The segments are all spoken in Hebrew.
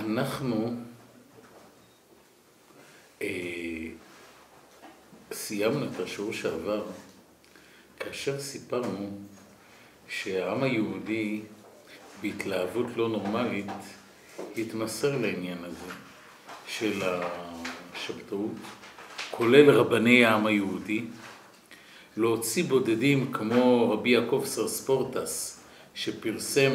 אנחנו סיימנו את השיעור שעבר כאשר סיפרנו שהעם היהודי בהתלהבות לא נורמלית התמסר לעניין הזה של השבתאות, כולל רבני העם היהודי, להוציא בודדים כמו רבי יעקב סרספורטס שפרסם,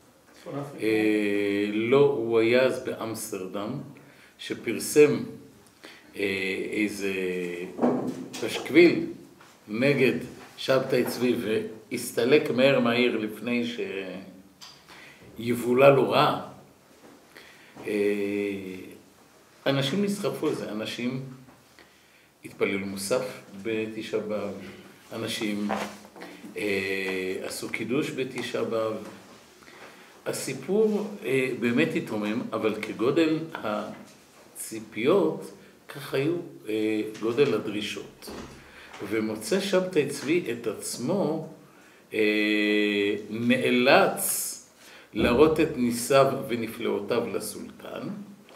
לא, הוא היה אז באמסטרדם, שפרסם איזה פשקוויל נגד שבתאי צבי והסתלק מהר מהעיר לפני שיבולה לו רע. אנשים נסחפו לזה, אנשים התפללו מוסף בתשעה באב, אנשים עשו קידוש בתשעה באב. הסיפור באמת התרומם, אבל כגודל הציפיות, כך היו גודל הדרישות. ומוצא שבתאי צבי את עצמו נאלץ להראות את ניסיו ונפלאותיו לסולטן.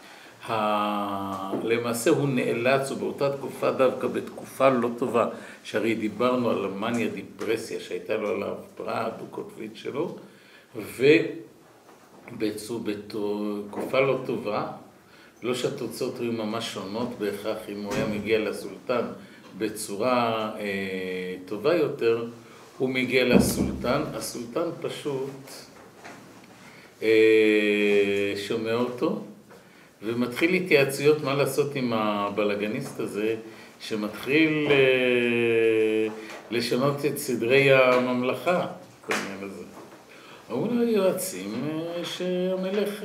למעשה הוא נאלץ, ובאותה תקופה דווקא בתקופה לא טובה, שהרי דיברנו על המניה דיפרסיה שהייתה לו על ההפרעה הדו-קוטבית שלו, בתקופה לא טובה, לא שהתוצאות היו ממש שונות בהכרח אם הוא היה מגיע לסולטן בצורה טובה יותר, הוא מגיע לסולטן, הסולטן פשוט שומע אותו ומתחיל התייעצויות מה לעשות עם הבלגניסט הזה שמתחיל לשנות את סדרי הממלכה. אמרו לו יועצים שהמלך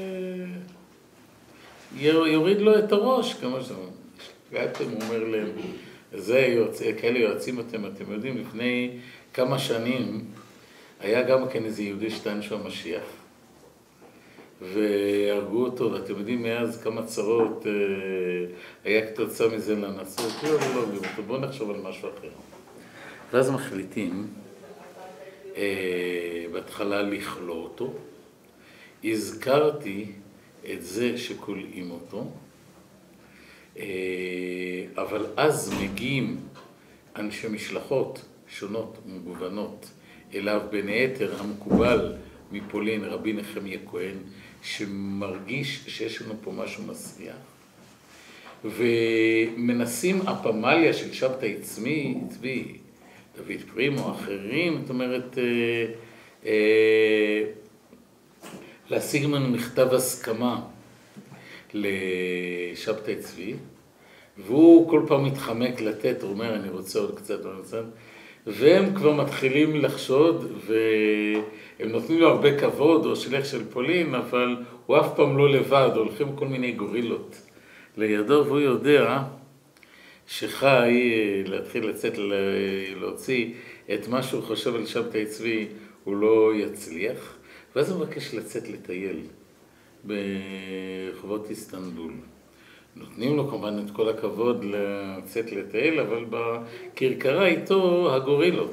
יוריד לו את הראש, כמה שאומרים. ואתם אומר להם, כאלה יועצים אתם יודעים, לפני כמה שנים היה גם כן איזה יהודי שטען שהוא המשיח. והרגו אותו, ואתם יודעים מאז כמה צרות היה כתוצאה מזה לנצרות. לא, בואו נחשוב על משהו אחר. ואז מחליטים בהתחלה לכלוא אותו. הזכרתי את זה שכולאים אותו, אבל אז מגיעים אנשי משלחות שונות ומגוונות אליו, בין היתר המקובל מפולין רבי נחמיה כהן, שמרגיש שיש לנו פה משהו מסריח, ומנסים הפמליה של שבתאי צבי, דוד פרימו, אחרים, זאת אומרת, להשיג ממנו מכתב הסכמה לשבתאי צבי, והוא כל פעם מתחמק לתת, הוא אומר, אני רוצה עוד קצת, והם כבר מתחילים לחשוד, והם נותנים לו הרבה כבוד, הוא שליח של פולין, אבל הוא אף פעם לא לבד, הולכים כל מיני גורילות לידו, והוא יודע שחי להתחיל לצאת, להוציא את מה שהוא חושב על שבתאי צבי, הוא לא יצליח, ואז הוא מבקש לצאת לטייל ברחובות איסטנבול. נותנים לו כמובן את כל הכבוד לצאת לטייל, אבל בקרקרה איתו הגורילות.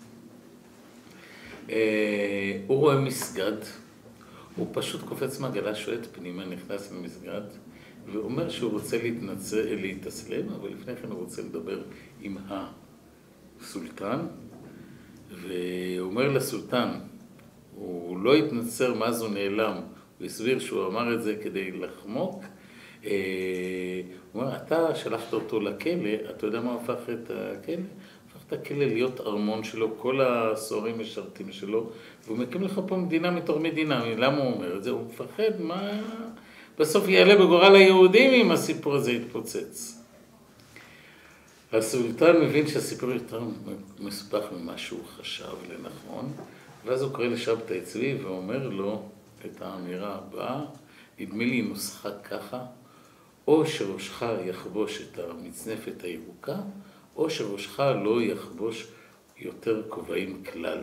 הוא רואה מסגד, הוא פשוט קופץ מהגלה, שועט פנימה, נכנס למסגד, ואומר שהוא רוצה להתאסלם, אבל לפני כן הוא רוצה לדבר עם הסולטן, והוא אומר לסולטן, הוא לא התנצר מאז הוא נעלם, הוא הסביר שהוא אמר את זה כדי לחמוק, הוא אומר, אתה שלחת אותו לכלא, אתה יודע מה הפך את הכלא? הפך את הכלא להיות ארמון שלו, כל הסוהרים משרתים שלו, והוא מקים לך פה מדינה מתור מדינה. למה הוא אומר את זה? הוא מפחד מה בסוף יעלה בגורל היהודים אם הסיפור הזה יתפוצץ. הסולטן מבין שהסיפור יותר מסופח ממה שהוא חשב לנכון, ואז הוא קורא לשבתאי צבי ואומר לו את האמירה הבאה, נדמה לי נוסחה ככה, או שראשך יחבוש את המצנפת הירוקה, או שראשך לא יחבוש יותר כובעים כלל.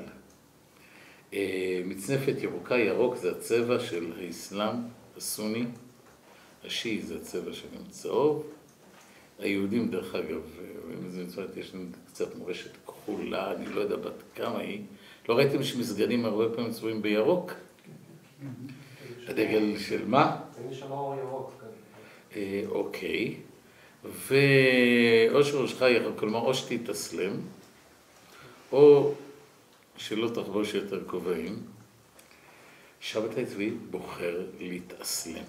מצנפת ירוקה, ירוק זה הצבע של האסלאם הסוני, השיעי זה הצבע של צהוב. היהודים דרך אגב, יש להם קצת מורשת כחולה, אני לא יודע בת כמה היא. לא ראיתם שמסגדים הרבה פעמים צבועים בירוק? הדגל של מה? אני שם אור ירוק כאן. אוקיי. ואו שראשך ירוק, כלומר או שתתאסלם, או שלא תחבוש יותר כובעים. שבתאי צבי בוחר להתאסלם.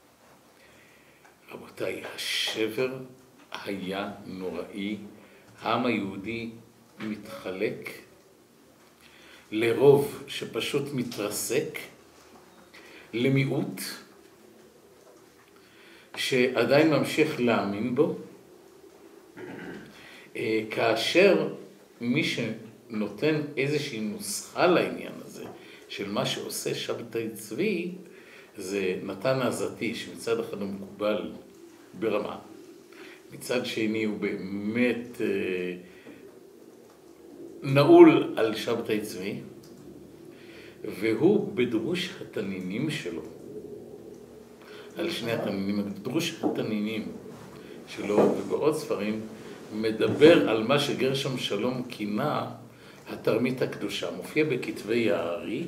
רבותיי, השבר היה נוראי. העם היהודי מתחלק לרוב שפשוט מתרסק, למיעוט שעדיין ממשיך להאמין בו, כאשר מי שנותן איזושהי נוסחה לעניין הזה של מה שעושה שבתאי צבי, זה נתן עזתי, שמצד אחד הוא מקובל ברמה, מצד שני הוא באמת נעול על שבתאי צבי, והוא בדרוש התנינים שלו, על שני התנינים, דרוש התנינים שלו, ובעוד ספרים מדבר על מה שגרשם שלום כינה התרמית הקדושה. מופיע בכתבי הארי,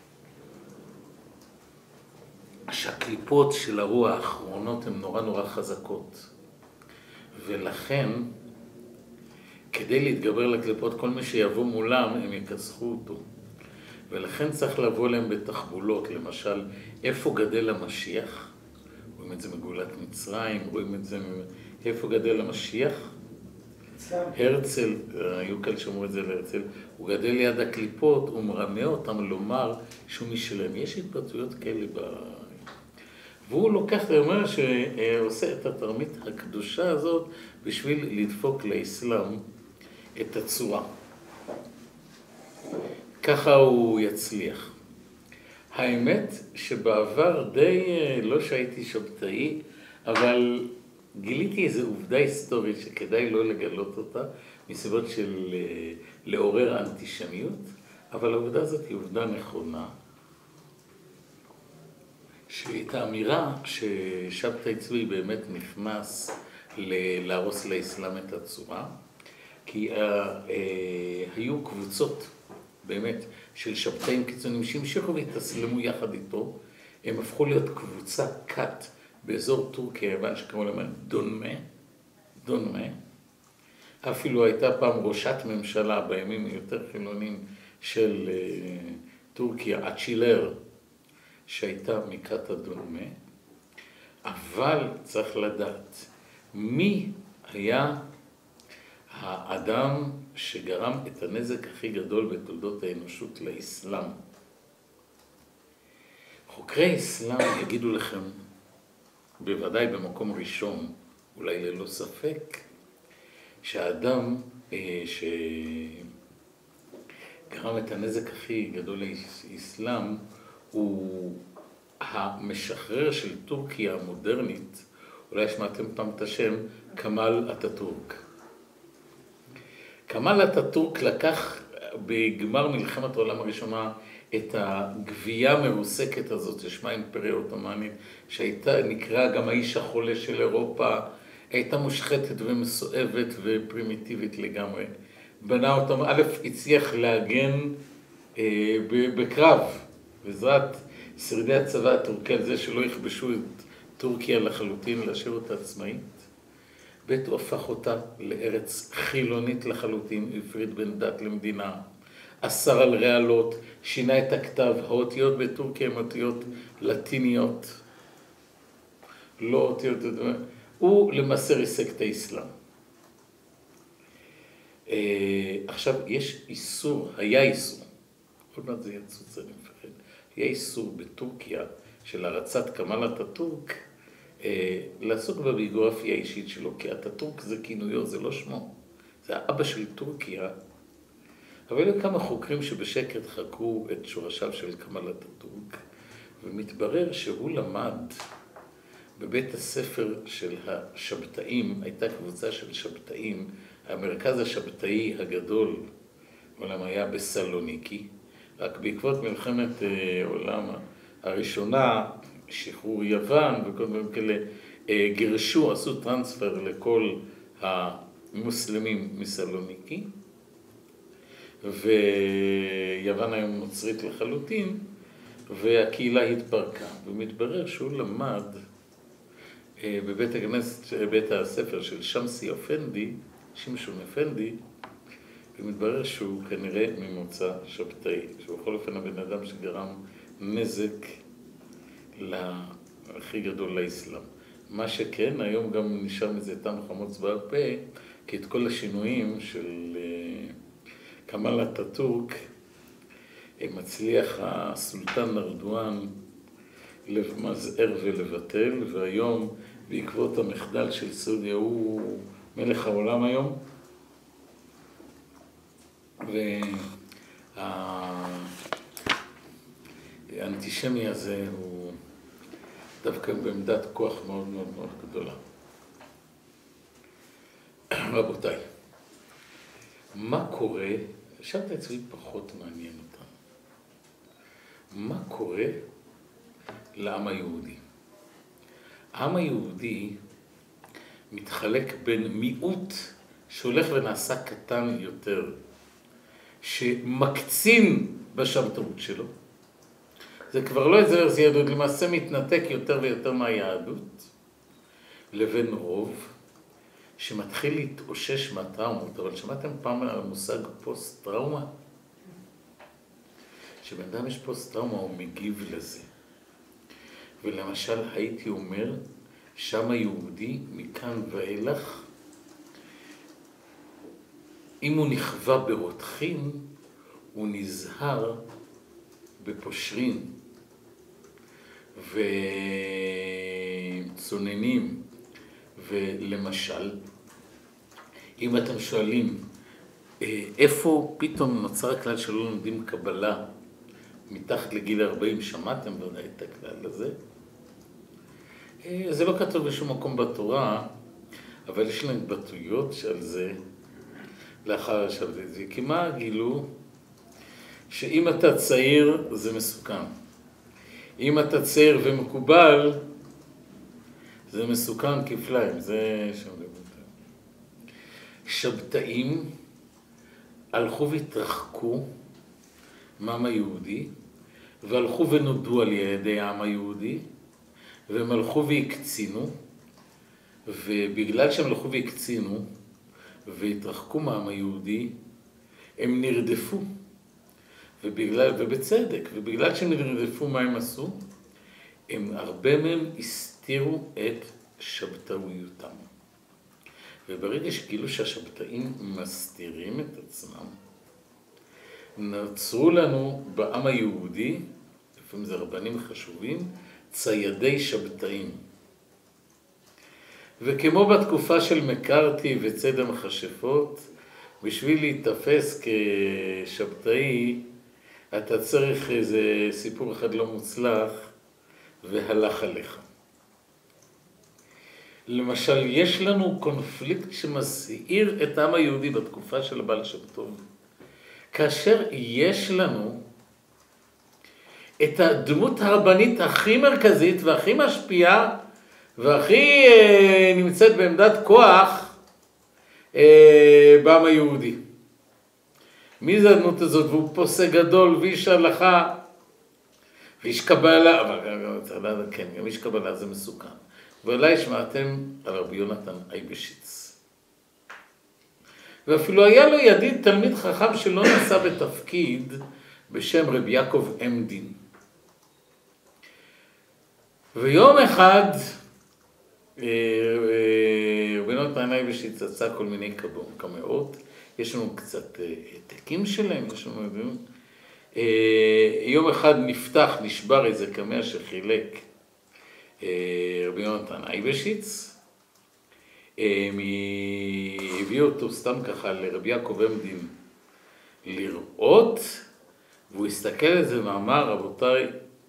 שהקליפות של הרוח האחרונות הן נורא נורא חזקות, ולכן כדי להתגבר לקליפות, כל מי שיבוא מולם הם יכסחו אותו, ולכן צריך לבוא להם בתחבולות. למשל, איפה גדל המשיח? רואים את זה מגאולת מצרים, רואים את זה איפה גדל המשיח? הרצל, היו כאלה שאומרו את זה להרצל, הוא גדל ליד הקליפות, הוא מרמה אותם לומר שהוא משלם. יש התבטאויות כאלה והוא לוקח, הוא אומר שעושה את התרמית הקדושה הזאת בשביל לדפוק לאסלאם את הצורה. ככה הוא יצליח. האמת שבעבר די, לא שהייתי שבתאי, אבל גיליתי איזו עובדה היסטורית שכדאי לא לגלות אותה, מסיבות של לעורר אנטישמיות, אבל העובדה הזאת היא עובדה נכונה, שאת האמירה ששבתאי צבי באמת נכנס להרוס לאסלאם את הצורה, כי היו קבוצות באמת של שבתאים קיצוניים שהמשיכו והתאסלמו יחד איתו, הם הפכו להיות קבוצה קאט באזור טורקיה, יוון, שקראו להם דונמה. אפילו הייתה פעם ראשת ממשלה בימים יותר חילונים של טורקיה, אצ'ילר, שהייתה מקאט הדונמה. אבל צריך לדעת, מי היה האדם שגרם את הנזק הכי גדול בתולדות האנושות לאסלאם? חוקרי אסלאם יגידו לכם, בוודאי במקום ראשון, אולי ללא ספק, שהאדם שגרם את הנזק הכי גדול לאסלאם הוא המשחרר של טורקיה המודרנית, אולי שמעתם פעם את השם, כמאל אטאטורק. כמאל אטאטורק לקח בגמר מלחמת העולם הראשונה את הגבייה המרוסקת הזאת, ששמה האימפריה העות'מאנית, שהייתה נקרא גם האיש החולה של אירופה, הייתה מושחתת ומסואבת ופרימיטיבית לגמרי. בנה אותם, א', הצליח להגן בקרב, בעזרת שרידי הצבא הטורקי, על זה שלא יכבשו את טורקיה לחלוטין, להשאיר אותה עצמאית. ב' הוא הפך אותה לארץ חילונית לחלוטין, הפריד בין דת למדינה, אסר על רעלות, שינה את הכתב, האותיות בטורקיה הן אותיות לטיניות, לא אותיות, הוא למעשה ריסק את האסלאם. עכשיו, יש איסור, היה איסור, עוד מעט זה יצוץ, אני מפחד, היה איסור בטורקיה של הרצת כמאל אטאטורק, לעסוק בביוגרפיה האישית שלו, כי אטאטורק זה כינויו, זה לא שמו, זה האבא של טורקיה, אבל היו כמה חוקרים שבשקט חקרו את שורשיו של כמאל אטאטורק, ומתברר שהוא למד בבית הספר של השבתאים, הייתה קבוצה של שבתאים, המרכז השבתאי הגדול, עולם היה בסלוניקי, רק בעקבות מלחמת העולם הראשונה, שחרור יוון וכל מיני כאלה, גירשו, עשו טרנספר לכל המוסלמים מסלוניקי, ויוון היום נוצרית לחלוטין, והקהילה התפרקה, ומתברר שהוא למד בבית הספר של שמסי אפנדי, שמשון אפנדי, ומתברר שהוא כנראה ממוצא שבתאי, שהוא בכל אופן הבן אדם שגרם נזק הכי גדול לאסלאם. מה שכן, היום גם נשאר מזה טעם חמוץ בפה, כי את כל השינויים של כמאל אטאטורק, מצליח הסולטן ארדואן למזער ולבטל, והיום בעקבות המחדל של סעודיה הוא מלך העולם היום. והאנטישמי הזה הוא דווקא בעמדת כוח מאוד מאוד מאוד גדולה. רבותיי, מה קורה, שאלת אצלי פחות מעניין אותנו, מה קורה לעם היהודי? העם היהודי מתחלק בין מיעוט שהולך ונעשה קטן יותר, שמקצין בשבתאות שלו. זה כבר לא איזה יהדות, למעשה מתנתק יותר ויותר מהיהדות, לבין רוב שמתחיל להתאושש מהטראומות. אבל שמעתם פעם על המושג פוסט-טראומה? שבן אדם יש פוסט-טראומה, הוא מגיב לזה. ולמשל הייתי אומר, שם היהודי מכאן ואילך, אם הוא נכווה ברותחין, הוא נזהר בפושרין וצוננים. ולמשל, אם אתם שואלים, איפה פתאום נוצר הכלל שלא לומדים קבלה מתחת לגיל 40, שמעתם ודאי את הכלל הזה? זה לא כתוב בשום מקום בתורה, אבל יש להם התבטאויות על זה לאחר השבתי זה. כי מה גילו? שאם אתה צעיר זה מסוכן. אם אתה צעיר ומקובל, זה מסוכן כפליים. זה שבתאים הלכו והתרחקו מהעם היהודי, והלכו ונודעו על ידי העם היהודי, והם הלכו והקצינו, ובגלל שהם הלכו והקצינו, והתרחקו מהעם היהודי, הם נרדפו, ובצדק, ובגלל שהם נרדפו מה הם עשו, הרבה מהם הסתירו את שבתאויותם. וברגע שגילו שהשבתאים מסתירים את עצמם, נוצרו לנו בעם היהודי, לפעמים זה רבנים חשובים, ציידי שבתאים. וכמו בתקופה של מקארתי וצד המכשפות, בשביל להתאפס כשבתאי, אתה צריך איזה סיפור אחד לא מוצלח, והלך עליך. למשל, יש לנו קונפליקט שמסעיר את העם היהודי בתקופה של הבעל שם טוב. כאשר יש לנו את הדמות הרבנית הכי מרכזית והכי משפיעה והכי נמצאת בעמדת כוח בעם היהודי. מי זה הדמות הזאת? והוא פוסק גדול ואיש הלכה ואיש קבלה, אבל כן, גם איש קבלה זה מסוכן. ואולי שמעתם על רבי יונתן אייבשיץ. ואפילו היה לו ידיד תלמיד חכם שלא נעשה בתפקיד בשם רבי יעקב אמדין. ויום אחד רבי יונתן אייבשיץ עשה כל מיני קמאות. יש לנו קצת העתקים שלהם, יש לנו יום אחד נשבר איזה קמע שחילק רבי יונתן אייבשיץ, הביא אותו סתם ככה לרבי יעקב אמדין לראות, והוא הסתכל על זה ואמר, רבותיי,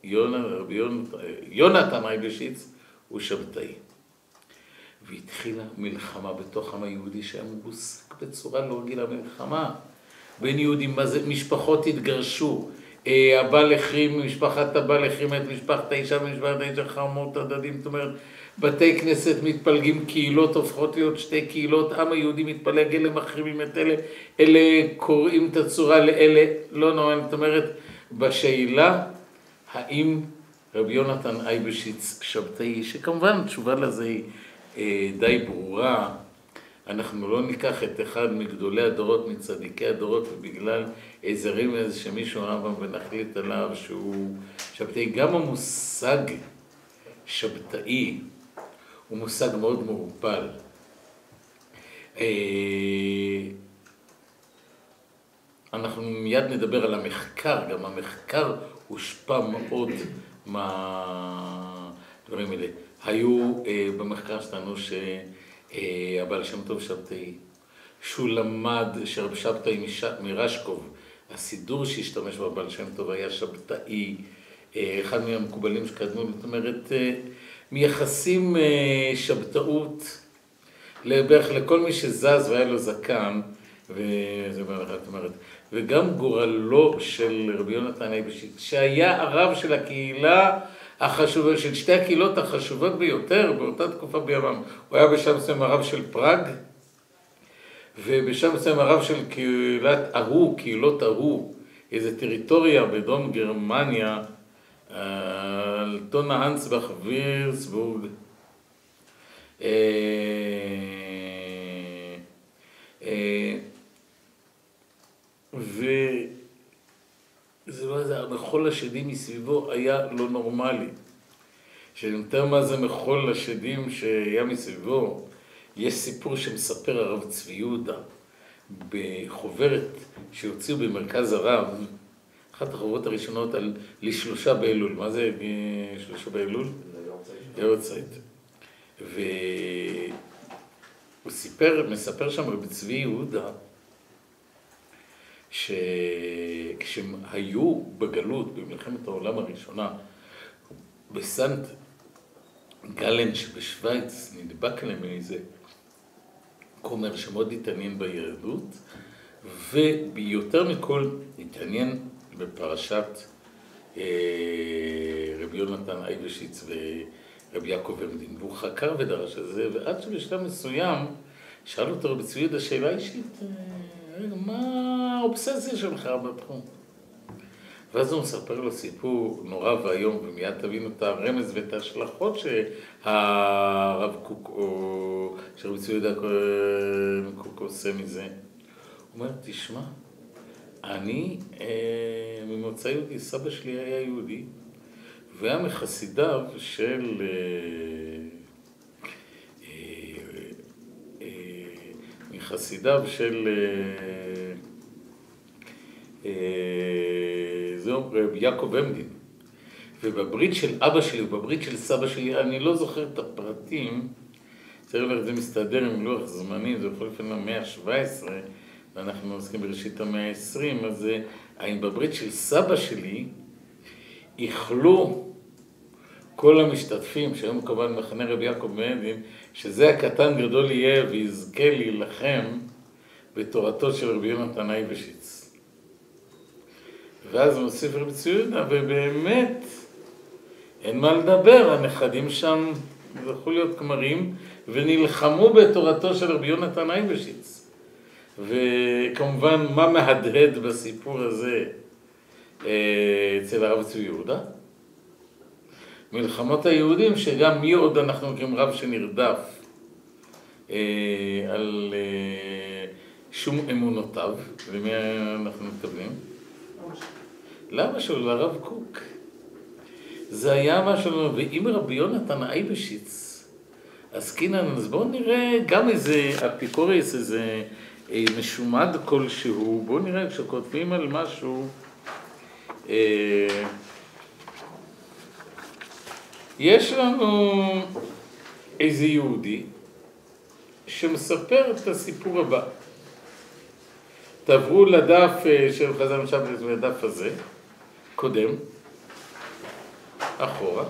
יונתן אייבשיץ הוא שבתאי. והתחילה מלחמה בתוך העם היהודי שהיה מובוסק בצורה לא רגילה, מלחמה בין יהודים, משפחות התגרשו, הבעל החרים, משפחת הבעל החרים את משפחת האישה ומשפחת האישה חרמות הדדים, זאת אומרת, בתי כנסת מתפלגים, קהילות הופכות להיות שתי קהילות, העם היהודי מתפלג, אלה מחרימים את אלה, אלה קוראים את הצורה לאלה, לא נורא, זאת אומרת, בשאלה האם רבי יונתן אייבשיץ שבתאי, שכמובן תשובה לזה היא די ברורה, אנחנו לא ניקח את אחד מגדולי הדורות, מצדיקי הדורות, ובגלל איזה רמז שמישהו רמב"ם ונחליט עליו שהוא שבתאי. גם המושג שבתאי הוא מושג מאוד מעורפל. אנחנו מיד נדבר על המחקר, גם המחקר הושפע מאוד מהדברים האלה. היו במחקר שלנו שהבעל שם טוב שבתאי, שהוא למד שרב שבתאי מרשקוב, הסידור שהשתמש בבעל שם טוב היה שבתאי, אחד מהמקובלים שקדמו, זאת אומרת, מייחסים שבתאות בערך לכל מי שזז והיה לו זקן, וזה אומרת, וגם גורלו של רבי יונתן אייבשיץ, שהיה הרב של הקהילה החשובה, של שתי הקהילות החשובות ביותר באותה תקופה בימם. הוא היה בשם מסוים הרב של פראג, ובשם מסוים הרב של קהילות אהו, איזו טריטוריה בדרום גרמניה, אלטונה אנסבך וירצבורג, וזה לא איזה, המחול השדים מסביבו היה לא נורמלי. שנותר מה זה מחול השדים שהיה מסביבו, יש סיפור שמספר הרב צבי יהודה בחוברת שהוציאו במרכז הרב, אחת החוברות הראשונות על לשלושה באלול. מה זה שלושה באלול? יורצייט. והוא מספר שם רבי צבי יהודה, שכשהם היו בגלות במלחמת העולם הראשונה, בסנט גלן שבשוויץ נדבק להם איזה כומר שמאוד התעניין ביהדות, וביותר מכל התעניין בפרשת רבי יונתן אייבשיץ ורבי יעקב עמדין, והוא חקר ודרש על זה, ועד שבשלב מסוים שאל אותו רבי צבי יהודה שאלה אישית, מה האובססיה שלך בתחום? ואז הוא מספר לו סיפור נורא והיום, ומיד תבינו את הרמז ואת ההשלכות שהרב קוק או שרבי צבי יהודה קוק עושה מזה. הוא אומר, תשמע, אני ממוצא יהודי, סבא שלי היה יהודי, והיה מחסידיו של זהו רבי יעקב עמדין. ובברית של אבא שלי ובברית של סבא שלי, אני לא זוכר את הפרטים, תראו לך, זה מסתדר עם לוח זמנים, זה יכול לפני המאה ה-17, ואנחנו עוסקים בראשית המאה ה-20, אז האם בברית של סבא שלי, איכלו כל המשתתפים, שהיום כמובן מחנה רבי יעקב עמדין, שזה הקטן גדול יהיה ויזכה להילחם בתורתו של רבי יונתן אייבשיץ. ואז הוא מוסיף רבי צבי יהודה, ובאמת אין מה לדבר, הנכדים שם זכו להיות כמרים, ונלחמו בתורתו של רבי יונתן אייבשיץ. וכמובן, מה מהדהד בסיפור הזה אצל הרב צבי יהודה? מלחמות היהודים, שגם מי עוד אנחנו מכירים רב שנרדף על שום אמונותיו, ומי אנחנו מתכוונים? למה שלו? לרב קוק. זה היה משהו, ואם רבי יונתן אייבשיץ, אז בואו נראה גם איזה אפיקוריס, איזה משומד כלשהו, בואו נראה כשכותבים על משהו, יש לנו איזה יהודי שמספר את הסיפור הבא. תעברו לדף של חז"ל משבלת, לדף הזה, קודם, אחורה,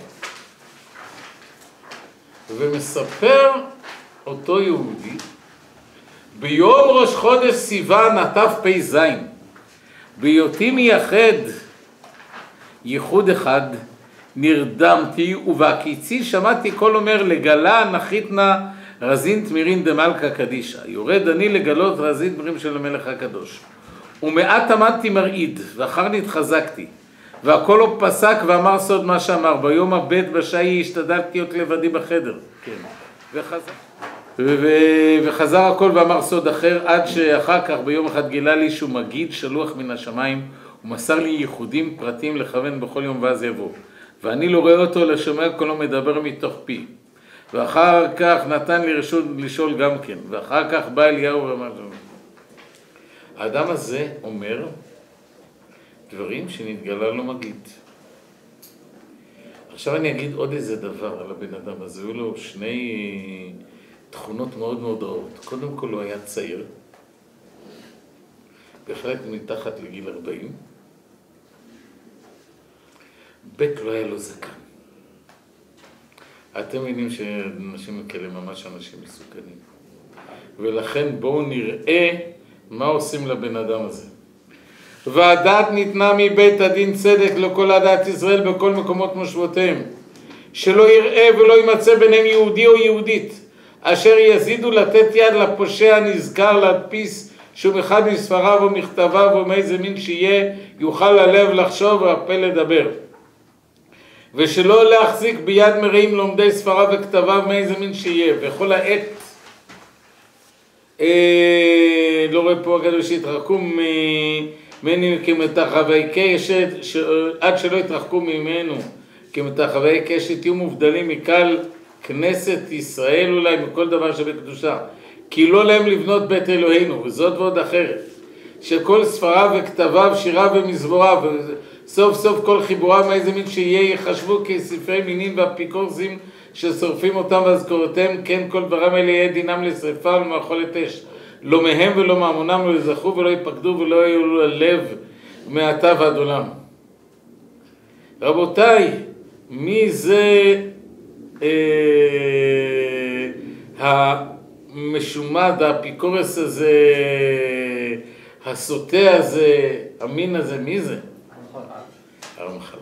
ומספר אותו יהודי, ביום ראש חודש סיוון תפ"ז, בהיותי מייחד ייחוד אחד, נרדמתי ובהקיצי שמעתי קול אומר לגלה נחית-נא רזין תמירין דמלכה קדישה. יורד אני לגלות רזין תמירין של המלך הקדוש. ומעט עמדתי מרעיד ואחר נתחזקתי והכל לא פסק ואמר סוד מה שאמר. ביום הבית בשעי השתדלתי להיות לבדי בחדר. כן. וחזר הכל ואמר סוד אחר, עד שאחר כך ביום אחד גילה לי שהוא מגיד שלוח מן השמיים, ומסר לי ייחודים פרטים לכוון בכל יום ואז יבוא. ואני לא רואה אותו לשומע קולו מדבר מתוך פי. ואחר כך נתן לי רשות לשאול גם כן. ואחר כך בא אליהו ואמר לו. האדם הזה אומר דברים שנתגלה לו מגיד. עכשיו אני אגיד עוד איזה דבר על הבן אדם הזה. היו לו שני תכונות מאוד מאוד רעות. קודם כל הוא היה צעיר. בהחלט מתחת לגיל 40. בית לא היה לו זקן. אתם מבינים שאנשים כאלה ממש אנשים מסוכנים. ולכן בואו נראה מה עושים לבן אדם הזה. והדעת ניתנה מבית הדין צדק לכל עדת ישראל בכל מקומות מושבותיהם. שלא יראה ולא יימצא ביניהם יהודי או יהודית. אשר יזידו לתת יד לפושע נזכר להדפיס שום אחד מספריו או מכתביו או מאיזה מין שיהיה יוכל הלב לחשוב והפה לדבר. ושלא להחזיק ביד מרעים לומדי ספריו וכתביו מאיזה מין שיהיה. וכל העת לא רואה פה הגדול שהתרחקו ממני כמתחווי קשת, עד שלא התרחקו ממנו כמתחווי קשת, יהיו מובדלים מקל כנסת ישראל אולי מכל דבר שבקדושה, כי לא להם לבנות בית אלוהינו, וזאת ועוד אחרת, שכל ספריו וכתביו, שיריו ומזמוריו, סוף סוף כל חיבורם מאיזה מין שיהיה, יחשבו כספרי מינים ואפיקורסים ששורפים אותם ואזכורותיהם, כן כל דברם אלה יהיה דינם לשריפה ולמאכולת אש. לא מהם ולא מהמונם לא יזכו ולא ייפקדו ולא יהיו ללב מעתה ועד עולם. רבותיי, מי זה המשומד, האפיקורס הזה, הסוטה הזה, המין הזה, מי זה? הרמח"ל.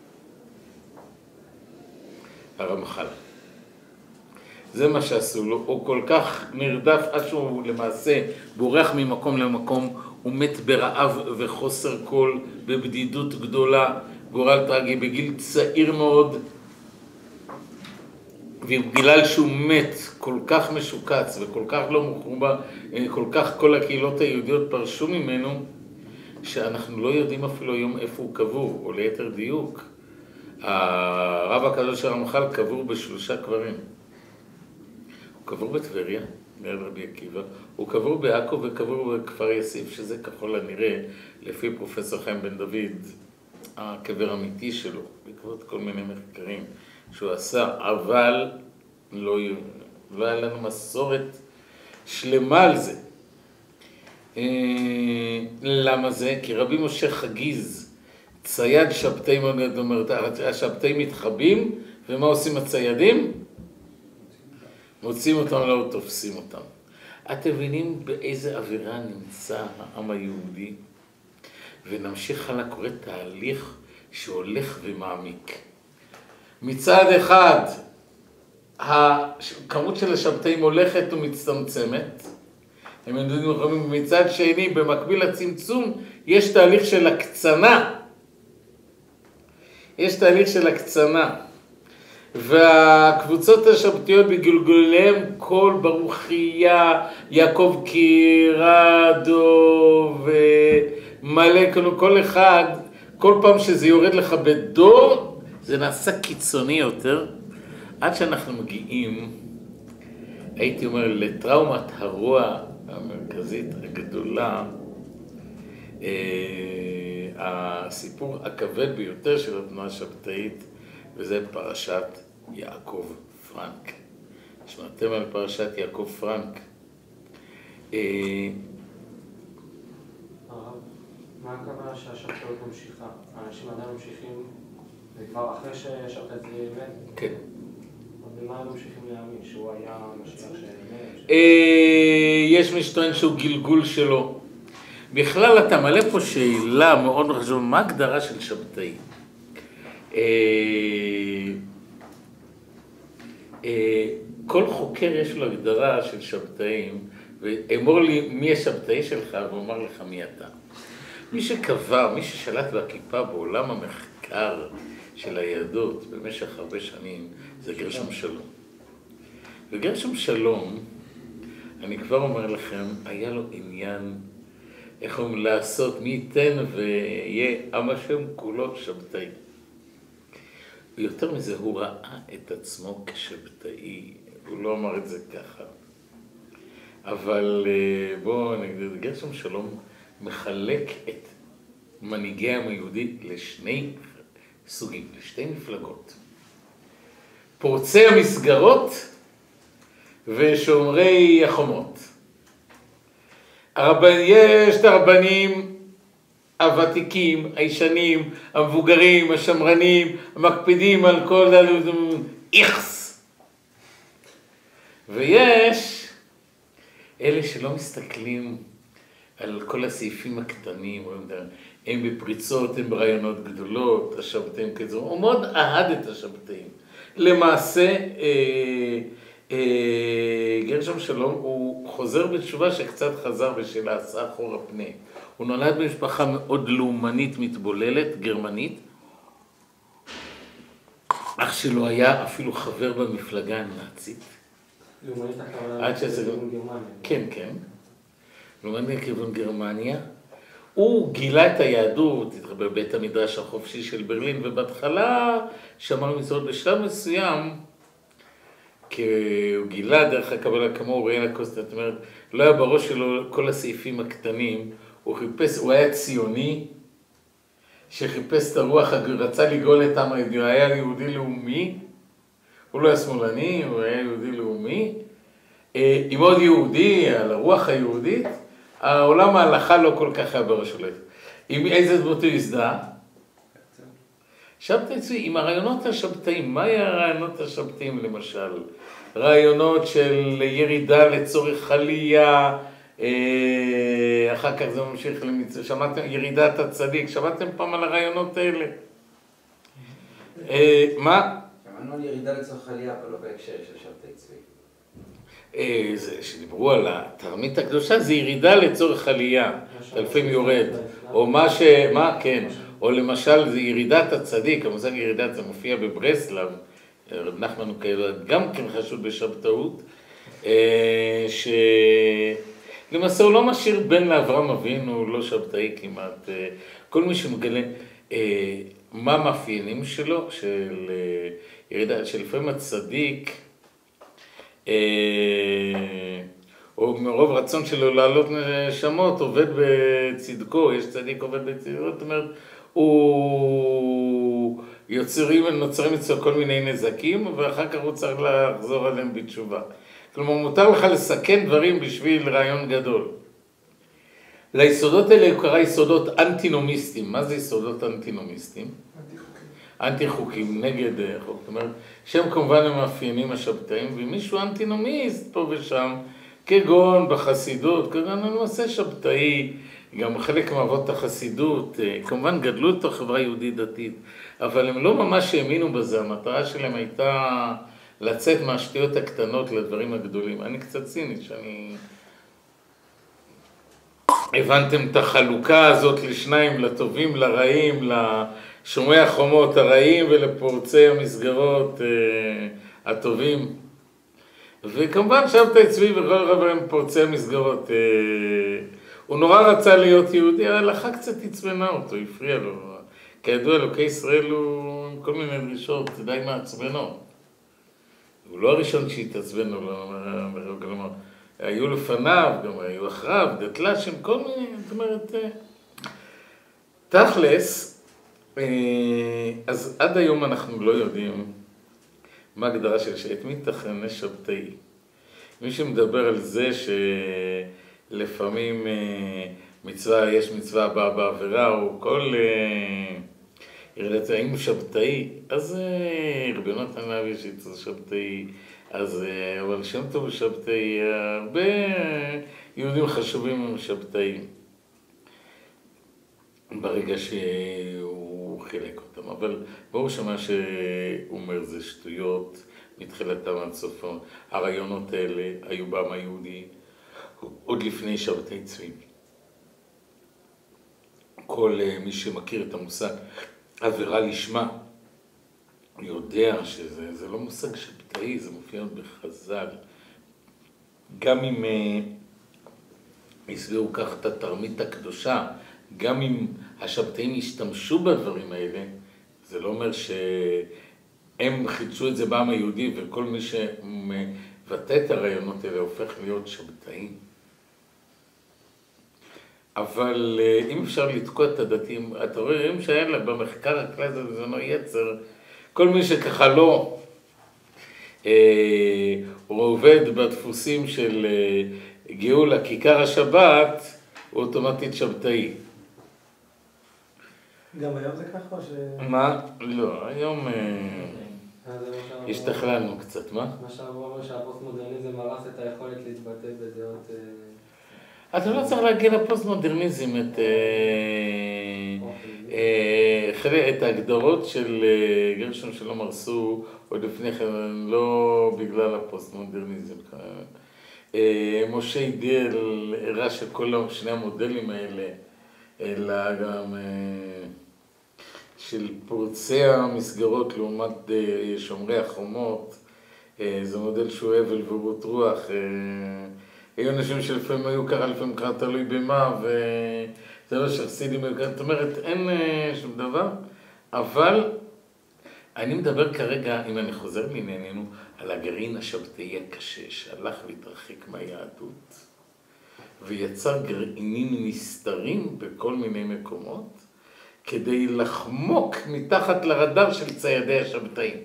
הרמח"ל. זה מה שעשו לו, הוא כל כך נרדף עד שהוא למעשה בורח ממקום למקום, הוא מת ברעב וחוסר קול, בבדידות גדולה, גורל טרגי, בגיל צעיר מאוד, ובגלל שהוא מת כל כך משוקץ וכל כך לא מחובר, כל כך כל הקהילות היהודיות פרשו ממנו, שאנחנו לא יודעים אפילו היום איפה הוא קבור, או ליתר דיוק. הרב הקדוש של הרמח"ל קבור בשלושה קברים. הוא קבור בטבריה, ליד רבי עקיבא, הוא קבור בעכו וקבור בכפר יאסיף, שזה ככל הנראה, לפי פרופסור חיים בן דוד, הקבר אמיתי שלו, בעקבות כל מיני מחקרים שהוא עשה, אבל לא היה לנו מסורת שלמה על זה. למה זה? כי רבי משה חגיז, צייד שבתי, השבתי מתחבים, ומה עושים הציידים? מוצאים אותם, לא תופסים אותם. אתם מבינים באיזה אווירה נמצא העם היהודי? ונמשיך הלאה, קורא תהליך שהולך ומעמיק. מצד אחד, הכמות של השבתאים הולכת ומצטמצמת, הם יודעים, מצד שני, במקביל לצמצום, יש תהליך של הקצנה. יש תהליך של הקצנה. והקבוצות השבתיות בגלגוליהם, כל ברוכיה, יעקב קירדו ומלא, כל אחד, כל פעם שזה יורד לך בדור, זה נעשה קיצוני יותר, עד שאנחנו מגיעים, הייתי אומר, לטראומת הרוע המרכזית הגדולה, הסיפור הכבד ביותר של התנועה השבתאית, וזה פרשת יעקב פרנק. שמעתם על פרשת יעקב פרנק? מה הכוונה שהשבתאות ממשיכה? האנשים עדיין ממשיכים, זה כבר אחרי שהשבתאת זה מת? כן. במה הם ממשיכים להאמין? שהוא היה משיח שמת? יש מי שטוען שהוא גלגול שלו. בכלל אתה מלא פה שאלה מאוד חשובה, מה ההגדרה של שבתאי? כל חוקר יש לו הגדרה של שבתאים, ואמור לי מי השבתאי שלך ואומר לך מי אתה. מי שקבע, מי ששלט בכיפה בעולם המחקר, היקר של היהדות במשך הרבה שנים זה גרשום שלום. וגרשום שלום, אני כבר אומר לכם, היה לו עניין, איך אומרים, לעשות מי ייתן ויהיה עם השם כולו שבתאי. ויותר מזה, הוא ראה את עצמו כשבתאי, הוא לא אמר את זה ככה. אבל בואו נגיד, גרשום שלום מחלק את מנהיגי העם היהודי לשני סוגים, לשתי מפלגות. פורצי המסגרות ושומרי החומות. יש את הרבנים הוותיקים, הישנים, המבוגרים, השמרנים, המקפידים על כל איכס. ויש אלה שלא מסתכלים על כל הסעיפים הקטנים, הם בפריצות, הם ברעיונות גדולות, השבתאים כזו, הוא מאוד אהד את השבתאים. למעשה, גרשום שלום הוא חוזר בתשובה שקצת חזר בשאלה, עשה אחורה פנה. הוא נולד במשפחה מאוד לאומנית מתבוללת, גרמנית. אח שלו היה אפילו חבר במפלגה הנאצית. לאומנית הכוונה לכיוון גרמניה. כן, כן. לאומנית לכיוון גרמניה. הוא גילה את היהדות בבית המדרש החופשי של ברלין, ובהתחלה שמר מצוות בשלב מסוים, כי הוא גילה דרך הקבלה כמו אוריאל הקוסט, זאת אומרת, לא היה בראש שלו כל הסעיפים הקטנים, הוא היה ציוני, שחיפש את הרוח, רצה לגאול את העם היהודי, הוא היה יהודי לאומי, הוא לא היה שמאלני, הוא היה יהודי לאומי, עם עוד יהודי, על הרוח היהודית, העולם ההלכה לא כל כך היה בראש שלו. עם איזה דמות הוא הזדהה? שבתאי צבי, עם הרעיונות השבתאים, מה היה הרעיונות השבתאים למשל? רעיונות של ירידה לצורך עלייה, אחר כך זה ממשיך שמעתם ירידת הצדיק, שמעתם פעם על הרעיונות האלה? מה? שמענו על ירידה לצורך עלייה, אבל לא בהקשר של שבתאי צבי. שדיברו על התרמית הקדושה, זה ירידה לצורך עלייה, לפעמים יורד, או מה, כן, או למשל זה ירידת הצדיק, המושג ירידת זה מופיע בברסלב, רב נחמן הוא כאלה, גם כן חשוד בשבתאות, שלמעשה הוא לא משאיר בן לאברהם אבינו, הוא לא שבתאי כמעט, כל מי שמגלה מה מאפיינים שלו, של ירידה, שלפעמים הצדיק, או מרוב רצון שלו לעלות נשמות, עובד בצדקו, יש צדיק עובד בצדקו, זאת אומרת, נוצרים אצלו כל מיני נזקים, ואחר כך הוא צריך לחזור עליהם בתשובה. כלומר, מותר לך לסכן דברים בשביל רעיון גדול. ליסודות האלה הוא קרא יסודות אנטינומיסטיים. מה זה יסודות אנטינומיסטיים? אנטי חוקים, נגד חוק. זאת אומרת, שהם כמובן הם מאפיינים השבתאים, ומישהו אנטינומיסט פה ושם, כגון בחסידות, כגון למעשה שבתאי, גם חלק מאבות החסידות, כמובן גדלו את החברה היהודית דתית, אבל הם לא ממש האמינו בזה, המטרה שלהם הייתה לצאת מהשטויות הקטנות לדברים הגדולים. אני קצת ציני, שאני... הבנתם את החלוקה הזאת לשניים, לטובים, לרעים, לשומרי החומות הרעים ולפורצי המסגרות הטובים. וכמובן שבתאי צבי וכל רבים פורצי המסגרות. הוא נורא רצה להיות יהודי, ההלכה קצת עצבנה אותו, הפריע לו. כידוע, אלוקי ישראל הוא עם כל מיני דרישות די מעצבנות. הוא לא הראשון שהתעצבן לו, כלומר, היו לפניו, גם היו אחריו, דתל"שים, כל מיני, זאת אומרת, תכלס, אז עד היום אנחנו לא יודעים מה הגדרה של שאת מי תכנה שבתאי. מי שמדבר על זה שלפעמים מצווה, יש מצווה הבאה בעבירה, או כל האם הוא שבתאי, אז רבי יונתן הלוי שיצא שבתאי, אז אבל שם טוב הוא שבתאי, הרבה יהודים חשובים הם שבתאים, ברגע שהוא חילק אותם, אבל ברור שמה שהוא אומר זה שטויות, מתחילתם עד סופו. הרעיונות האלה היו בעם היהודי עוד לפני שבתאי צבי. כל מי שמכיר את המושג עבירה לשמה. אני יודע שזה לא מושג שבתאי, זה מופיע בחז"ל. גם אם הסבירו כך את התרמית הקדושה, גם אם השבתאים השתמשו בדברים האלה, זה לא אומר שהם חידשו את זה בעם היהודי, וכל מי שמבטא את הרעיונות האלה הופך להיות שבתאי. אבל אם אפשר לתקוע את הדתיים, אתה רואה, אם שהיה לה במחקר הכלל הזה בזמנו יצר, כל מי שככה לא הוא עובד בדפוסים של גאולה כיכר השבת, הוא אוטומטית שבתאי. גם היום זה ככה או ש... מה? לא, היום השתכללנו קצת, מה? מה שאמרו שהפוסט-מודרניזם הרס את היכולת להתבטא בדעות... אתה לא צריך להגיד לפוסט-מודרניזם את ההגדרות של גרשום שלום הרסו עוד לפני כן, לא בגלל הפוסט-מודרניזם. משה אידיאל הראה שכל שני המודלים האלה, אלא גם של פורצי המסגרות לעומת שומרי החומות, זה מודל שהוא הבל ורות רוח. היו אנשים שלפעמים היו קרה, לפעמים קרה תלוי במה, וזה לא שחסידים היו קרה, זאת אומרת, אין שום דבר, אבל אני מדבר כרגע, אם אני חוזר לענייננו, על הגרעין השבתאי הקשה, שהלך והתרחק מהיהדות, ויצר גרעינים נסתרים בכל מיני מקומות, כדי לחמוק מתחת לרדאר של ציידי השבתאים.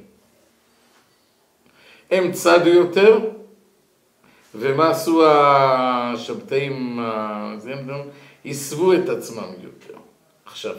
הם צדו יותר, ומה עשו השבתאים, הסבו את עצמם יותר. עכשיו,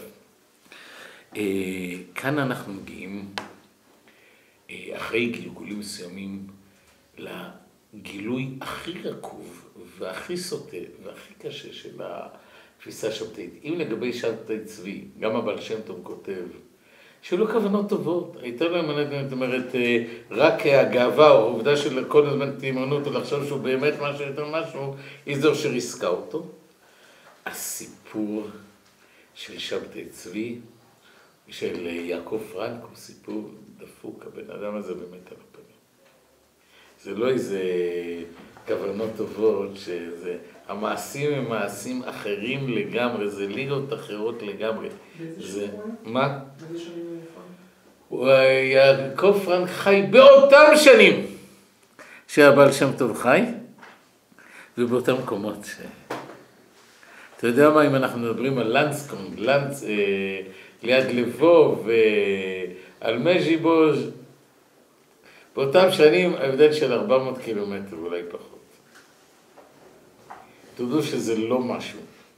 כאן אנחנו מגיעים, אחרי גלגולים מסוימים, לגילוי הכי רקוב והכי סוטה והכי קשה של התפיסה השבתאית. אם לגבי שבתאי צבי, גם הבעל שם טוב כותב, שהיו לו כוונות טובות, הייתה לו אמנת, זאת אומרת, רק הגאווה או העובדה של כל הזמן תימנות ולחשוב שהוא באמת משהו יותר משהו, היא זו שריסקה אותו. הסיפור של שבתאי צבי, של יעקב פרנק, הוא סיפור דפוק, הבן אדם הזה באמת על הפנים. זה לא איזה כוונות טובות, שזה, המעשים הם מעשים אחרים לגמרי, זה ליגות אחרות לגמרי. זה, מה? באיזה שנים יעקב פרנק חי באותם שנים שהבעל שם טוב חי, ובאותם מקומות אתה יודע מה, אם אנחנו מדברים על לנסקונד, ליד לבוב, על מז'יבוז', באותם שנים ההבדל של 400 קילומטר, אולי פחות. תודעו שזה לא משהו.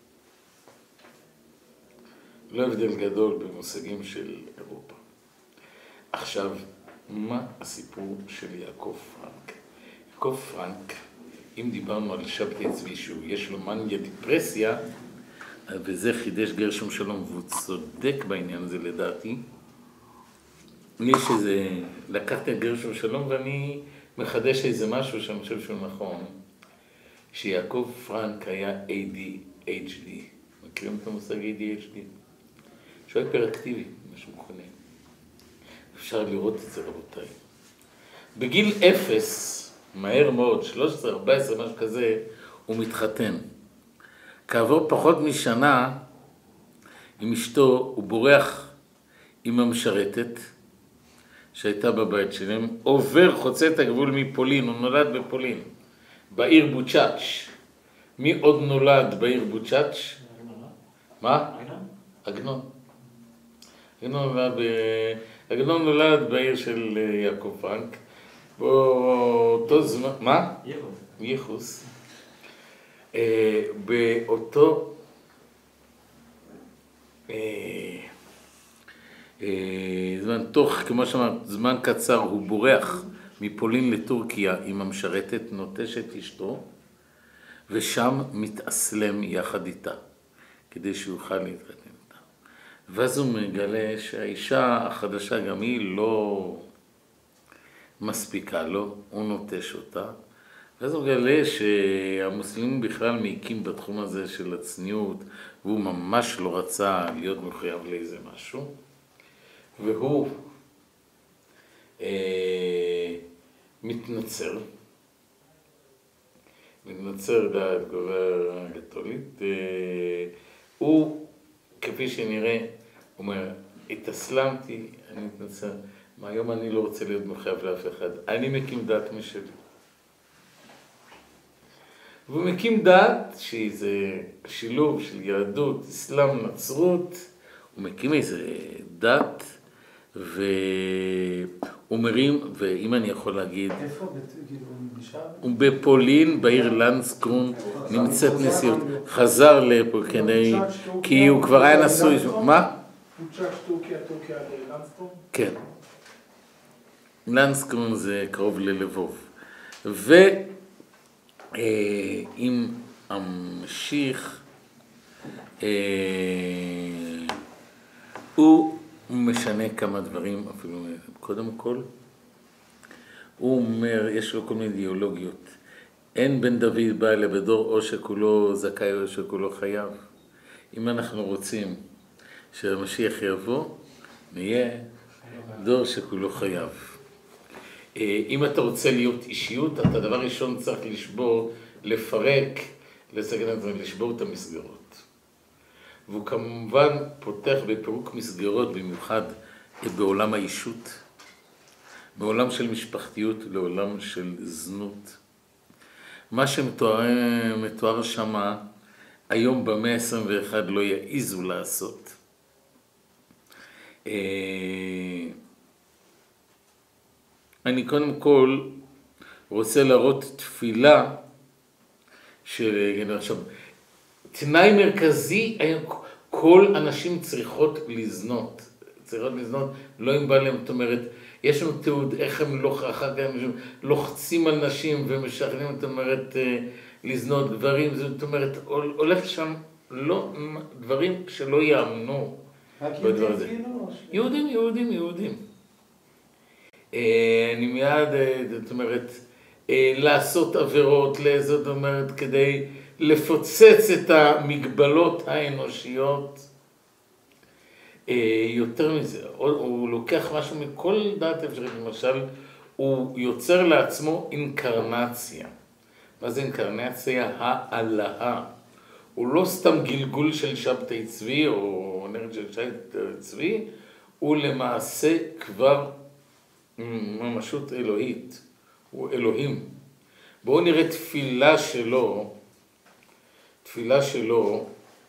לא הבדל גדול במושגים של אירופה. עכשיו, מה הסיפור של יעקב פרנק? יעקב פרנק, אם דיברנו על שבתאי צבי שהוא, יש לו מניה דיפרסיה, וזה חידש גרשום שלום, והוא צודק בעניין הזה לדעתי. יש איזה, לקחתי את גרשום שלום ואני מחדש איזה משהו שאני חושב שהוא נכון, שיעקב פרנק היה ADHD. מכירים את המושג ADHD? שהוא היפראקטיבי, משהו מכונה. אפשר לראות את זה רבותיי. בגיל 0, מהר מאוד, 13, 14, משהו כזה, הוא מתחתן. כעבור פחות משנה, עם אשתו, הוא בורח עם המשרתת, שהייתה בבית שלהם, עובר, חוצה את הגבול מפולין, הוא נולד בפולין, בעיר בוצ'אץ'. מי עוד נולד בעיר בוצ'אץ'? מה? עגנון. עגנון נולד בעיר של יעקב פרנק, באותו זמן, מה? ייחוס. באותו זמן, תוך, כמו שאמרת, זמן קצר, הוא בורח מפולין לטורקיה עם המשרתת, נוטש את אשתו, ושם מתאסלם יחד איתה, כדי שיוכל להתחתן איתה. ואז הוא מגלה שהאישה החדשה גם היא לא מספיקה לו, הוא נוטש אותה, ואז הוא מגלה שהמוסלמים בכלל מעיקים בתחום הזה של הצניעות, והוא ממש לא רצה להיות מחויב לאיזה משהו. והוא מתנצר דעת גובר הקתולית, הוא, כפי שנראה, אומר, התאסלמתי, אני מתנצר, מהיום אני לא רוצה להיות מחייב לאף אחד, אני מקים דת משלי. והוא מקים דת שזה שילוב של יהדות, אסלאם, נצרות, הוא מקים איזה דת, ואומרים, ואם אני יכול להגיד, איפה? הוא בפולין, בעיר לנסקרון, נמצאת נשיאות, חזר לפה כדי, כי הוא כבר היה נשוי, מה? הוא צ'אץ' טורקיה לנסקרון? כן. לנסקרון זה קרוב ללבוב. ואם המשיך, הוא משנה כמה דברים, אפילו קודם כל, הוא אומר, יש לו כל מיני אידיאולוגיות. אין בן דוד בא אלה בדור או שכולו זכאי או שכולו חייב. אם אנחנו רוצים שהמשיח יבוא, נהיה דור שכולו חייב. אם אתה רוצה להיות אישיות, אתה דבר ראשון צריך לשבור, לפרק, לשבור את המסגרות. והוא כמובן פותח בפירוק מסגרות, במיוחד בעולם האישות, בעולם של משפחתיות, לעולם של זנות. מה שמתואר שמה, היום במאה ה-21 לא יעיזו לעשות. אני קודם כל רוצה להראות תפילה עכשיו, תנאי מרכזי, כל אנשים צריכות לזנות, לא אם בא להם, זאת אומרת, יש לנו תיעוד איך הם לוחצים על נשים ומשכנעים, זאת אומרת, לזנות גברים, זאת אומרת, הולך שם דברים שלא יאמנו. רק יהודים. אני מיד, זאת אומרת, לעשות עבירות, זאת אומרת, כדי לפוצץ את המגבלות האנושיות. יותר מזה, הוא לוקח משהו מכל דעת אפשרית, למשל, הוא יוצר לעצמו אינקרנציה. מה זה אינקרנציה? העלאה. הוא לא סתם גלגול של שבתאי צבי או נרד של שבתאי צבי, הוא למעשה כבר ממשות אלוהית, הוא אלוהים. בואו נראה תפילה שלו,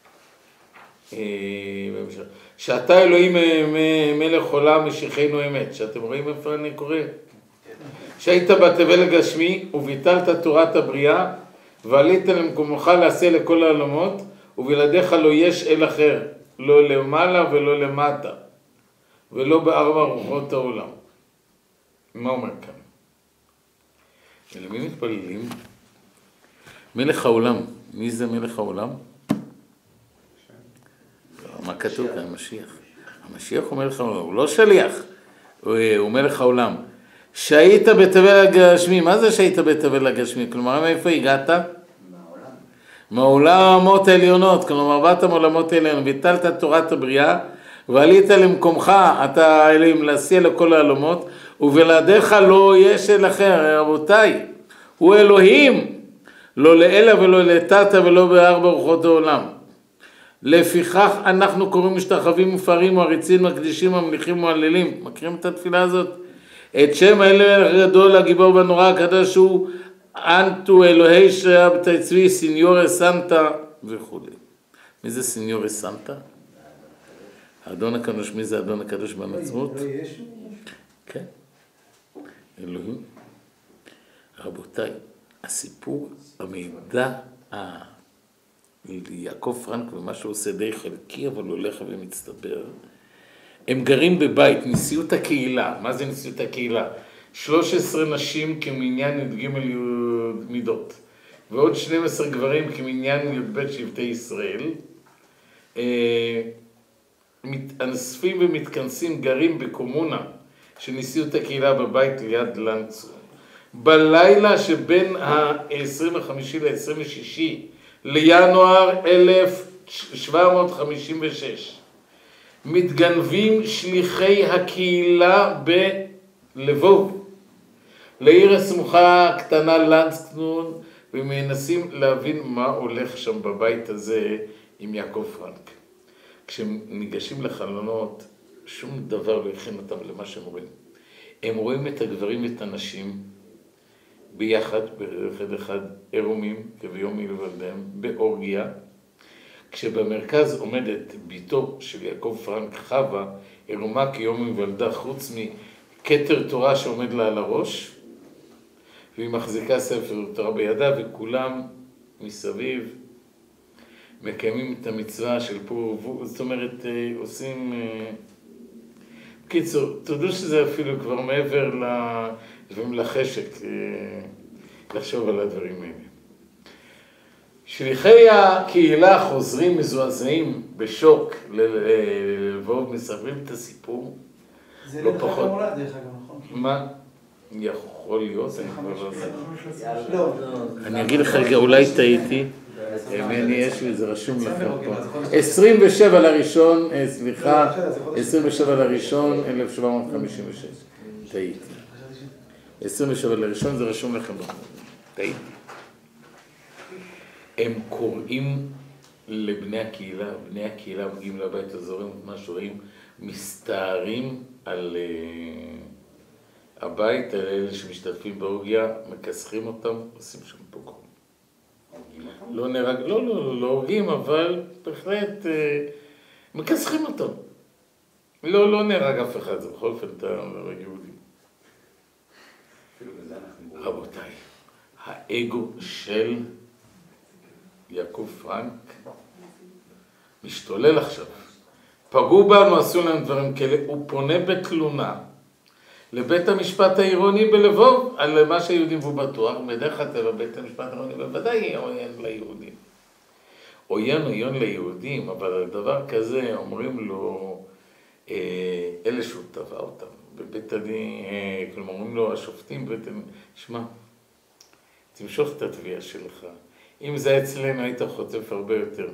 שאתה אלוהים מלך עולם משיחנו אמת, שאתם רואים איפה אני קורא? שהיית בתבל הגשמי וביטלת תורת הבריאה ועלית למקומך לעשה לכל העולמות ובלעדיך לא יש אל אחר, לא למעלה ולא למטה ולא בארבע רוחות העולם. מה אומר כאן? למי מתפללים? מלך העולם. מי זה מלך העולם? מה כתוב כאן? המשיח. המשיח הוא מלך העולם, הוא לא שליח, הוא מלך העולם. שהיית בתבל הגשמי, מה זה שהיית בתבל הגשמי? כלומר, מאיפה הגעת? מהעולמות העליונות, כלומר, באת מעולמות העליונות, ביטלת תורת הבריאה, ועלית למקומך, אתה אלוהים, להסיע לכל העולמות, ובלעדיך לא יש אל אחר, רבותיי, הוא אלוהים, לא לאלה ולא לתתה ולא בארבע רוחות העולם. לפיכך אנחנו קוראים משתחווים מופרים מעריצים מקדישים ממליכים מועללים. מכירים את התפילה הזאת? את שם האל הגדול הגיבור והנורא הקדוש הוא אנטו אלוהי שבתאי צבי סיניורה סנטה וכו'. מי זה סיניורה סנטה? האדון הקדוש. מי זה האדון הקדוש בנצרות? כן, אלוהים. רבותיי, הסיפור, המידע, יעקב פרנק ומה שהוא עושה די חלקי, אבל הולך ומצטבר. הם גרים בבית, נשיאות הקהילה. מה זה נשיאות הקהילה? 13 נשים כמניין י"ג מידות, ועוד 12 גברים כמניין י"ב שבטי ישראל. מתאנספים ומתכנסים, גרים בקומונה של נשיאות הקהילה בבית ליד לנסקרון. בלילה שבין ה-25 ל-26 לינואר 1756 מתגנבים שליחי הקהילה בלבוב, לעיר הסמוכה קטנה לנסקנון, ומנסים להבין מה הולך שם בבית הזה עם יעקב פרנק. כשהם ניגשים לחלונות, שום דבר לא הכין אותם למה שהם רואים. הם רואים את הגברים ואת הנשים ביחד, באחד אחד, עירומים, כביום מלבלדיהם, באורגיה, כשבמרכז עומדת ביתו של יעקב פרנק, חווה, עירומה כיום מלבלדה, חוץ מכתר תורה שעומד לה על הראש, והיא מחזיקה ספר תורה בידה, וכולם מסביב מקיימים את המצווה של פור ורבו, זאת אומרת, עושים... בקיצור, תודו שזה אפילו כבר מעבר לחשק לחשוב על הדברים האלה. שליחי הקהילה חוזרים מזועזעים בשוק ללבוב, מספרים את הסיפור. זה לא ליל פחות. חג המולד, דרך אגב, נכון? מה? יכול להיות, אני כבר לא יודע. לא. אני אגיד לך רגע, אולי טעיתי. יש לי, זה רשום לכם פה. 27 לראשון, סליחה, 27 לראשון, 1756. טעיתי. 27 לראשון, זה רשום לכם פה. טעיתי. הם קוראים לבני הקהילה, בני הקהילה מגיעים לבית הזורים, מה שרואים, מסתערים על הבית, על אלה שמשתתפים באורגיה, מכסחים אותם, עושים שם פוגרום. לא נהרג, לא הורגים, אבל בהחלט מכסחים אותם. לא נהרג אף אחד, זה בכל אופן אתה יהודים. רבותיי, האגו של יעקב פרנק משתולל עכשיו. פגעו בנו, עשו לנו דברים כאלה, הוא פונה בתלונה לבית המשפט העירוני בלבוב על מה שהיהודים והוא בטוח, בדרך כלל בית המשפט העירוני בוודאי יהיה עוין ליהודים. עוין ליהודים, אבל על דבר כזה אומרים לו אלה שהוא טבע אותם. בבית הדין, כלומר אומרים לו השופטים בבית הדין, שמע, תמשוך את התביעה שלך. אם זה אצלנו היית חוטף הרבה יותר.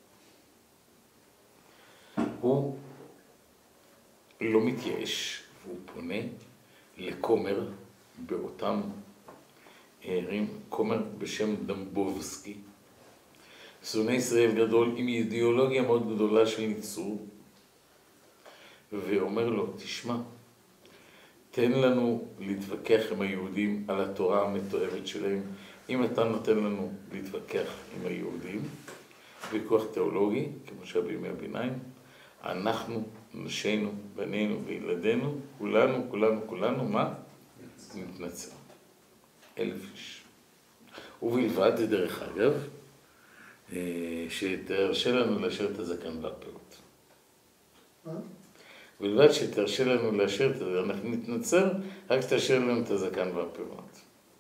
הוא לא מתייאש, והוא פונה לכומר באותם ערים, כומר בשם דמבובסקי, שונא ישראל גדול עם אידיאולוגיה מאוד גדולה של ניצור, ואומר לו, תשמע, תן לנו להתווכח עם היהודים על התורה המתוארת שלהם. אם אתה נותן לנו להתווכח עם היהודים, ויכוח תיאולוגי, כמו שהיה בימי הביניים, אנחנו, נשינו, בנינו וילדינו, כולנו, מה? נתנצר. 1000 איש. ובלבד, דרך אגב, שתרשה לנו לאשר את הזקן והפאות. בלבד שתרשה לנו לאשר את זה, אנחנו נתנצר, רק שתאשר לנו את הזקן והפאות.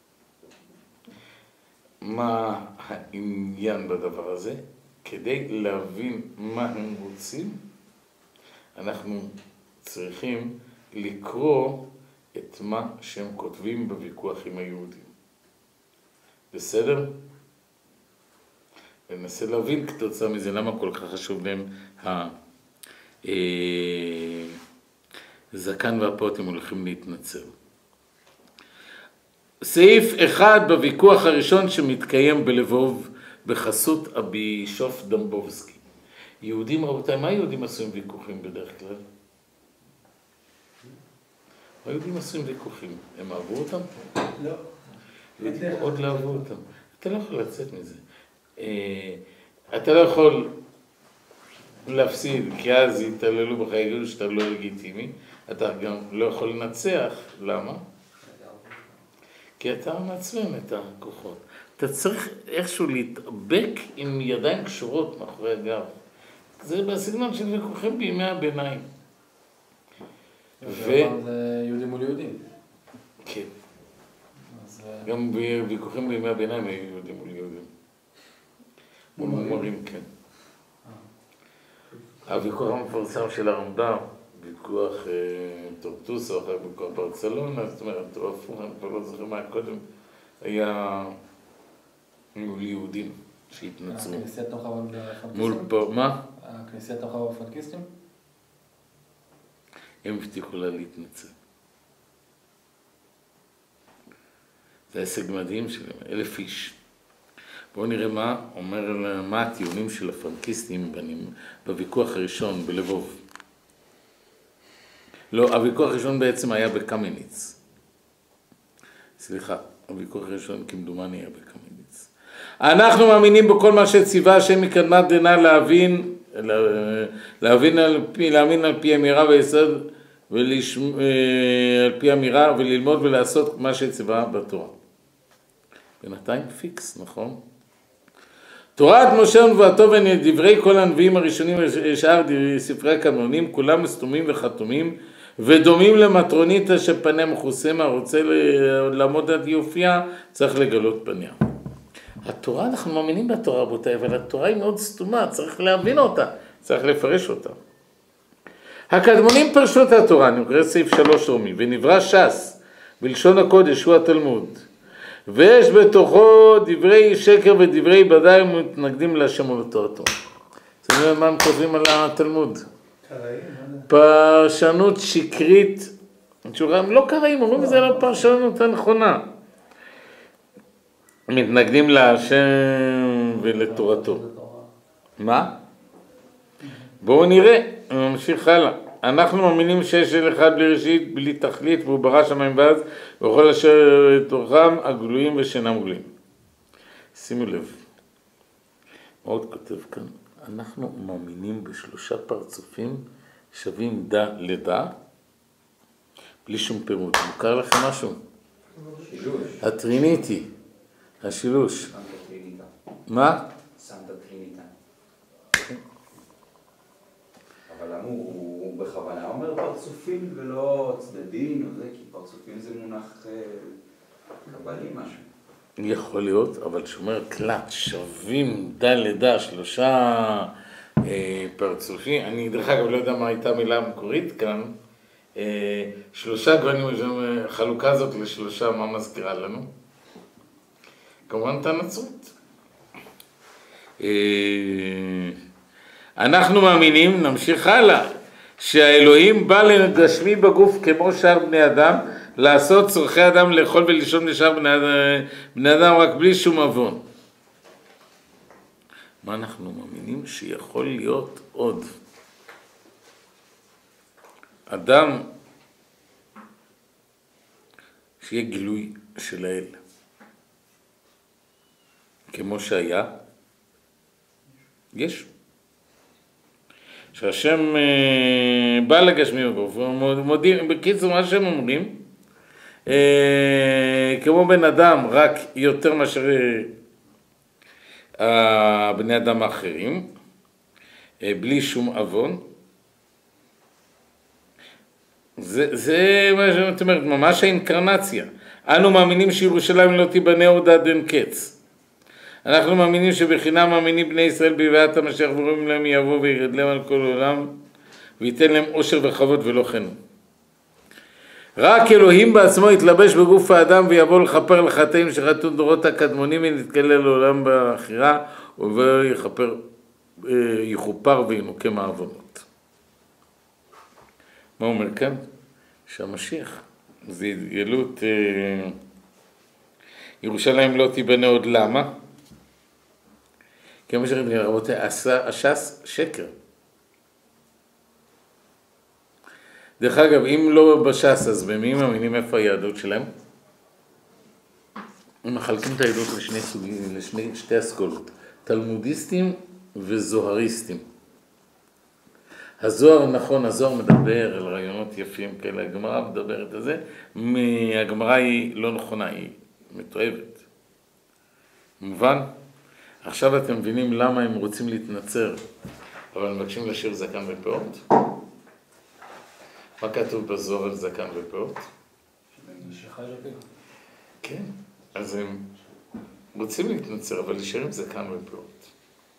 מה העניין בדבר הזה? כדי להבין מה הם רוצים, אנחנו צריכים לקרוא את מה שהם כותבים בוויכוח עם היהודים. בסדר? וננסה להבין כתוצאה מזה למה כל כך חשוב להם הזקן והפאות הם הולכים להתנצר. סעיף 1 בוויכוח הראשון שמתקיים בלבוב בחסות הבישוף דמבובסקי. יהודים, רבותיי, מה יהודים עושים ויכוחים בדרך כלל? מה יהודים עושים ויכוחים? הם אהבו אותם? לא. יהודים עוד לא אהבו אותם. אתה לא יכול לצאת מזה. אתה לא יכול להפסיד, כי אז יתעללו בך, יגידו שאתה לא לגיטימי. אתה גם לא יכול לנצח. למה? כי אתה מעצבן את הכוחות. אתה צריך איכשהו להתאבק עם ידיים קשורות מאחורי הגב. זה בסגנון של ויכוחים בימי הביניים. זה יהודים מול יהודים. כן. גם ויכוחים בימי הביניים היו יהודים מול יהודים. מול מומרים, כן. הוויכוח המפורסם של הרמב"ם, ויכוח טורטוסו, אחר ויכוח ברצלונה, זאת אומרת, הפוך, אני כבר לא זוכר מה קודם, היה מול יהודים שהתנצרו. הכנסייה תמכה בפרנקיסטים? מול פה, מה? הכנסייה תמכה בפרנקיסטים? הם הבטיחו לה להתנצל. זה הישג מדהים שלהם, 1,000 איש. בואו נראה מה הטיעונים של הפרנקיסטים בוויכוח הראשון בלבוב. לא, הוויכוח הראשון בעצם היה בקמיניץ. סליחה, הוויכוח הראשון כמדומני היה בקמיניץ. אנחנו מאמינים בכל מה שציווה השם מקדמת דנא להאמין על פי אמירה ויסוד על פי אמירה וללמוד ולעשות מה שציווה בתורה. בינתיים פיקס, נכון? תורת משה ונבואתו ודברי כל הנביאים הראשונים ושאר ספרי הקדמונים כולם מסתומים וחתומים ודומים למטרוניתא שפניה מכוסה, רוצה לעמוד עד יופייה צריך לגלות פניה. התורה, אנחנו מאמינים בתורה רבותיי, אבל התורה היא מאוד סתומה, צריך להבין אותה, צריך לפרש אותה. הקדמונים פרשו את התורה, אני מקרא סעיף 3 רומי, ונברא ש"ס בלשון הקודש הוא התלמוד. ויש בתוכו דברי שקר ודברי בדאי ומתנגדים להשם ולתורתו. זאת אומרת, מה הם כותבים על התלמוד? קראים, פרשנות שקרית, הם לא קראים, אומרים את זה על הפרשנות הנכונה. מתנגדים להשם ולתורתו. מה? בואו נראה, נמשיך הלאה. אנחנו מאמינים שיש אל אחד בלי ראשית, בלי תכלית, והוא ברא שמיים וארץ, וכל אשר תוכם הגלויים ושאינם גלויים. שימו לב, מה עוד כותב כאן? אנחנו מאמינים בשלושה פרצופים שווים דה לדה, בלי שום פירוט. מוכר לכם משהו? שילוש. הטריניטי, השילוש. סנטה טריניטה. מה? סנטה טריניטה. אבל למה הוא בכוונה אומר פרצופים ולא צדדים, כי פרצופים זה מונח קבלי משהו. יכול להיות, אבל שאומר קלט, שווים דה לדה, שלושה פרצופים, אני דרך אגב לא יודע מה הייתה המילה המקורית כאן, שלושה גוונים, החלוקה הזאת לשלושה, מה מזכירה לנו? כמובן את הנצרות. אנחנו מאמינים, נמשיך הלאה, שהאלוהים בא לגשמי בגוף כמו שאר בני אדם, לעשות צורכי אדם, לאכול ולישון לשאר בני אדם רק בלי שום עוון. מה אנחנו מאמינים? שיכול להיות עוד אדם שיהיה גילוי של האל, כמו שהיה, יש. שהשם בא לגשמי בגוף, מודיעים, בקיצור מה שהם אומרים, כמו בן אדם, רק יותר מאשר בני אדם האחרים, בלי שום עוון. זה מה שאת אומרת, ממש האינקרנציה. אנו מאמינים שירושלים לא תיבנה עוד עד אין קץ. אנחנו מאמינים שבחינם מאמינים בני ישראל בביאת המשיח ורואים להם יבוא וירד להם על כל עולם וייתן להם עושר וכבוד ולא חן. רק אלוהים בעצמו יתלבש בגוף האדם ויבוא לכפר לחטאים שחטאו דורות הקדמונים ונתקלל לעולם באחירה ויכופר וינוקם העוונות. מה אומר כאן? שהמשיח זה התגלות ירושלים לא תיבנה עוד. למה? כי המשך נראה, רבותיי, הש"ס שקר. דרך אגב, אם לא בש"ס, אז במי מאמינים איפה היהדות שלהם? הם מחלקים את היהדות לשתי אסכולות, תלמודיסטים וזוהריסטים. הזוהר, נכון, הזוהר מדבר על רעיונות יפים כאלה, הגמרא מדברת על זה, הגמרא היא לא נכונה, היא מתועבת. מובן? עכשיו אתם מבינים למה הם רוצים להתנצר, אבל מבקשים לשיר זקן ופאות? מה כתוב בזוהר על זקן ופאות? כן, אז הם רוצים להתנצר, אבל לשיר עם זקן ופאות.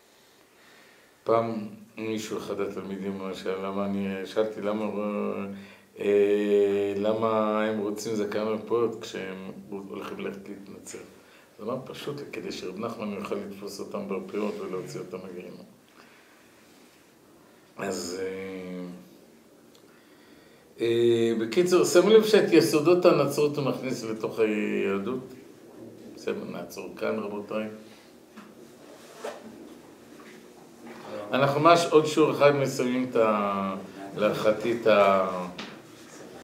פעם מישהו אחד התלמידים שאלתי למה הם רוצים זקן ופאות כשהם הולכים ללכת להתנצר. זה לא פשוט, כדי שרב נחמן יוכל לתפוס אותם בפאות ולהוציא אותם מגרימה. אז בקיצור, שימו לב שאת יסודות הנצרות הוא מכניס לתוך היהדות. נעצור כאן, רבותיי. אנחנו ממש עוד שיעור אחד מסיימים להערכתי את